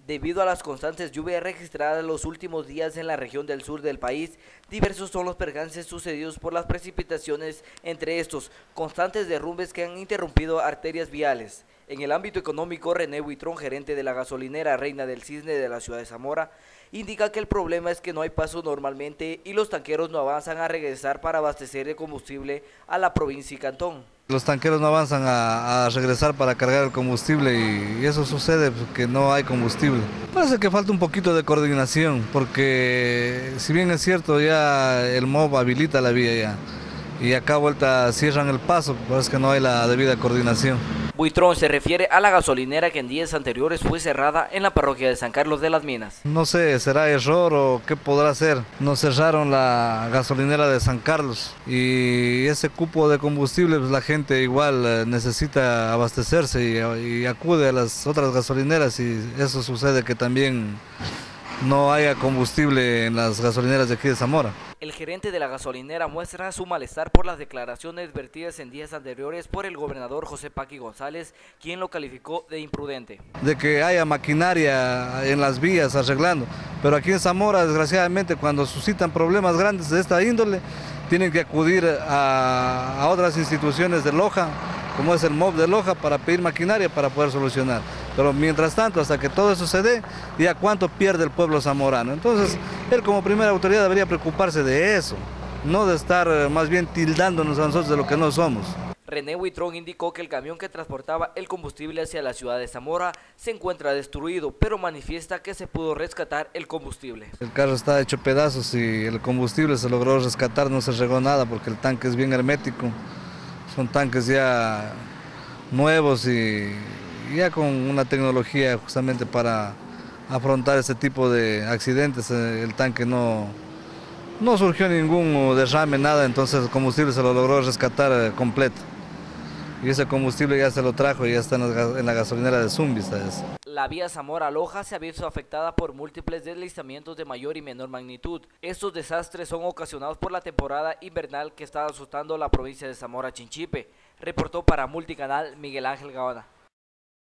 Debido a las constantes lluvias registradas los últimos días en la región del sur del país, diversos son los percances sucedidos por las precipitaciones, entre estos constantes derrumbes que han interrumpido arterias viales. En el ámbito económico, René Buitrón, gerente de la gasolinera Reina del Cisne de la ciudad de Zamora, indica que el problema es que no hay paso normalmente y los tanqueros no avanzan a regresar para abastecer de combustible a la provincia y cantón. Los tanqueros no avanzan a regresar para cargar el combustible y eso sucede porque no hay combustible. Parece que falta un poquito de coordinación porque si bien es cierto ya el MOB habilita la vía ya y acá vuelta cierran el paso, pero es que no hay la debida coordinación. Buitrón se refiere a la gasolinera que en días anteriores fue cerrada en la parroquia de San Carlos de las Minas. No sé, ¿será error o qué podrá ser? Nos cerraron la gasolinera de San Carlos y ese cupo de combustible, pues la gente igual necesita abastecerse y acude a las otras gasolineras y eso sucede que también no haya combustible en las gasolineras de aquí de Zamora. El gerente de la gasolinera muestra su malestar por las declaraciones vertidas en días anteriores por el gobernador José Paqui González, quien lo calificó de imprudente. De que haya maquinaria en las vías arreglando, pero aquí en Zamora, desgraciadamente, cuando suscitan problemas grandes de esta índole, tienen que acudir a otras instituciones de Loja, como es el MOB de Loja, para pedir maquinaria para poder solucionar. Pero mientras tanto, hasta que todo eso se dé, ya cuánto pierde el pueblo zamorano. Entonces, él como primera autoridad debería preocuparse de eso, no de estar más bien tildándonos a nosotros de lo que no somos. René Buitrón indicó que el camión que transportaba el combustible hacia la ciudad de Zamora se encuentra destruido, pero manifiesta que se pudo rescatar el combustible. El carro está hecho pedazos y el combustible se logró rescatar, no se regó nada porque el tanque es bien hermético. Son tanques ya nuevos y ya con una tecnología justamente para afrontar este tipo de accidentes. El tanque no surgió ningún derrame, nada, entonces el combustible se lo logró rescatar completo. Y ese combustible ya se lo trajo y ya está en la gasolinera de Zumbis. La vía Zamora-Loja se ha visto afectada por múltiples deslizamientos de mayor y menor magnitud. Estos desastres son ocasionados por la temporada invernal que está asustando la provincia de Zamora-Chinchipe. Reportó para Multicanal Miguel Ángel Gaona.